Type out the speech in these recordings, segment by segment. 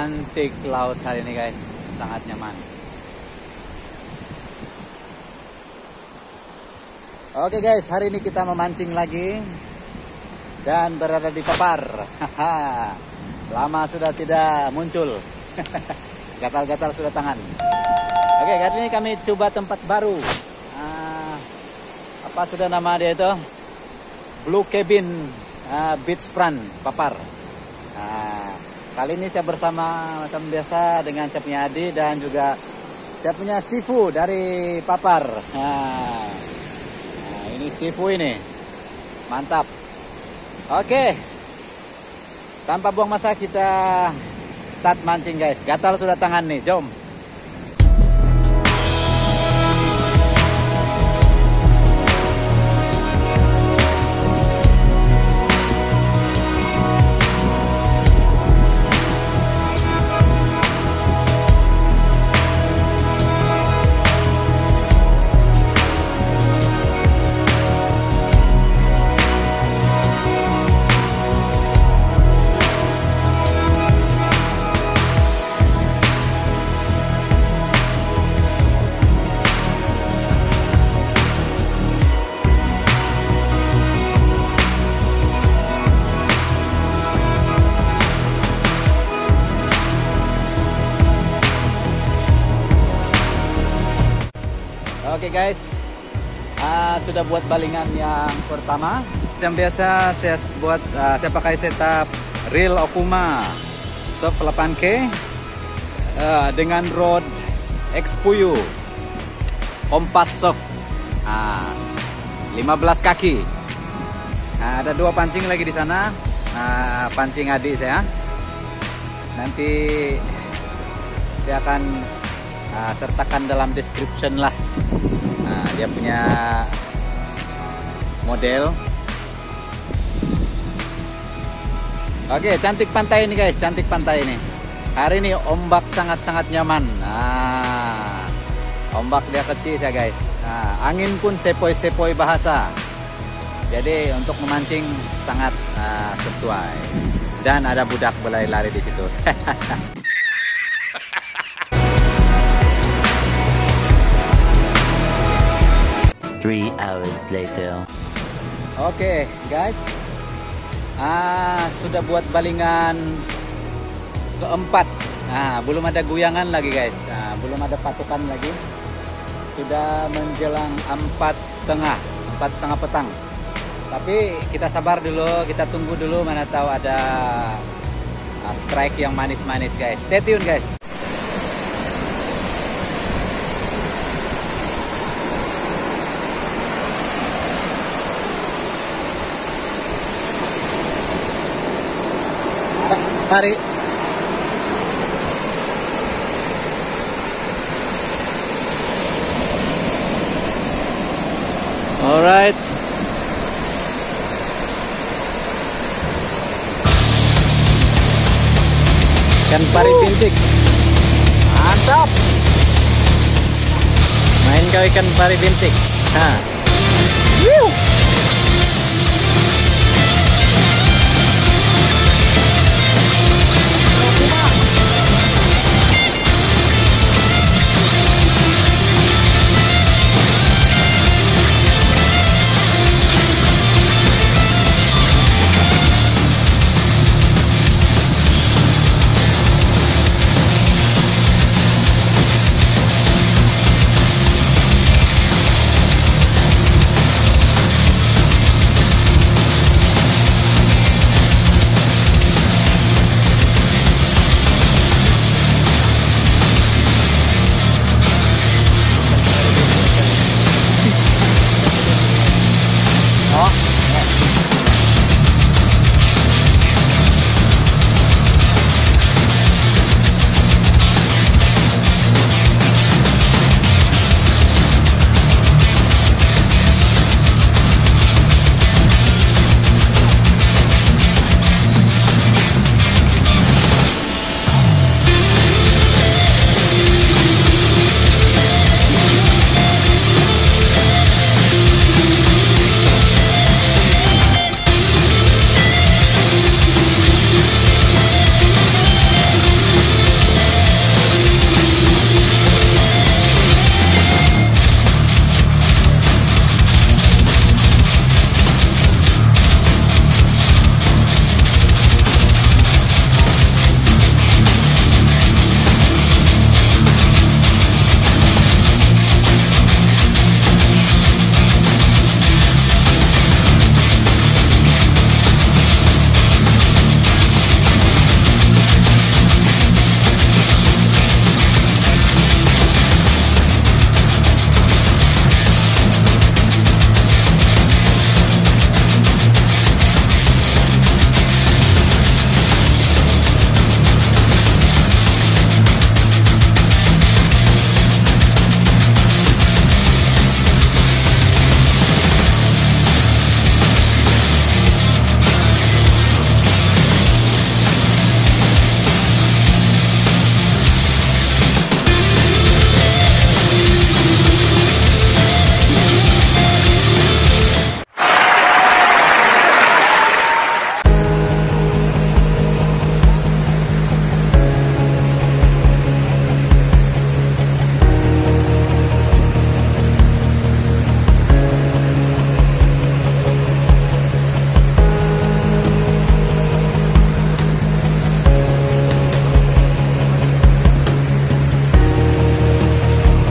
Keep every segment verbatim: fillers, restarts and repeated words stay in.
cantik laut hari ini guys, sangat nyaman. Oke guys, hari ini kita memancing lagi dan berada di Papar. Lama sudah tidak muncul. Gatal-gatal sudah tangan. Oke, hari ini kami coba tempat baru. Ah, apa sudah nama dia itu? Blue Cabin ah, Beachfront Papar. Nah, kali ini saya bersama macam biasa dengan saya punya Adi dan juga saya punya Sifu dari Papar. Nah, nah ini Sifu ini, mantap. Oke, tanpa buang masa kita start mancing guys. Gatal sudah tangan nih, jom. Oke guys, uh, sudah buat balingan yang pertama. Yang biasa saya buat, uh, saya pakai setup reel Okuma Surf delapan K uh, dengan rod Xpuyo Kompas Surf uh, lima belas kaki. Nah, ada dua pancing lagi di sana, uh, pancing adik saya. Nanti saya akan uh, sertakan dalam description lah. Nah, dia punya model. Oke, cantik pantai ini guys, cantik pantai ini. Hari ini ombak sangat-sangat nyaman. Nah, ombak dia kecil ya guys. Nah, angin pun sepoi-sepoi bahasa. Jadi untuk memancing sangat uh, sesuai. Dan ada budak berlari-lari di situ. Three hours later. Oke guys, ah sudah buat balingan keempat. Nah, belum ada guyangan lagi guys. Nah, belum ada patokan lagi. Sudah menjelang empat setengah, empat setengah petang. Tapi kita sabar dulu, kita tunggu dulu, mana tahu ada uh, strike yang manis-manis guys. Stay tune guys. Mari. Alright. Ikan pari bintik. Mantap. Main kau ikan pari bintik. Nah. Woo.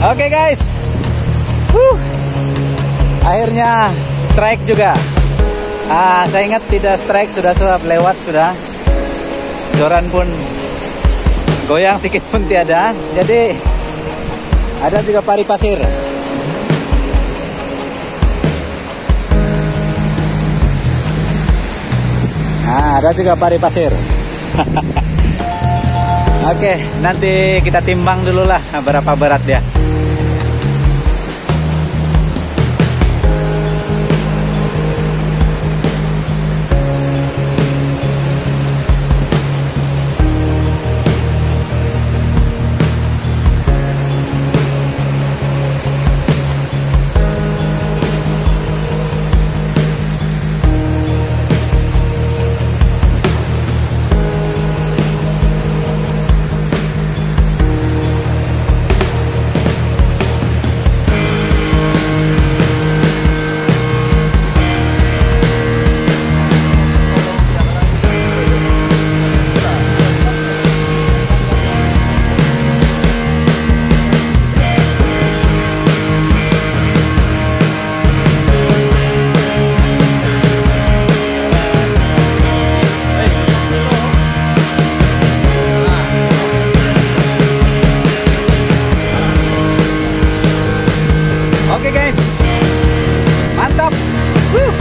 Oke guys, Huh. akhirnya strike juga. Ah, saya ingat tidak strike, sudah sudah lewat sudah. Joran pun goyang sedikit pun tiada. Jadi ada juga pari pasir. Nah, ada juga pari pasir. Oke, nanti kita timbang dulu lah berapa berat dia. Oke guys, mantap. Wuh.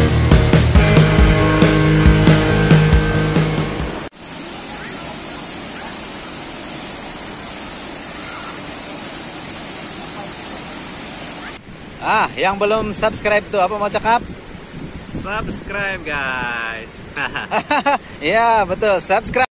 Ah, yang belum subscribe tuh apa mau cakap? Subscribe guys. Ya betul, subscribe.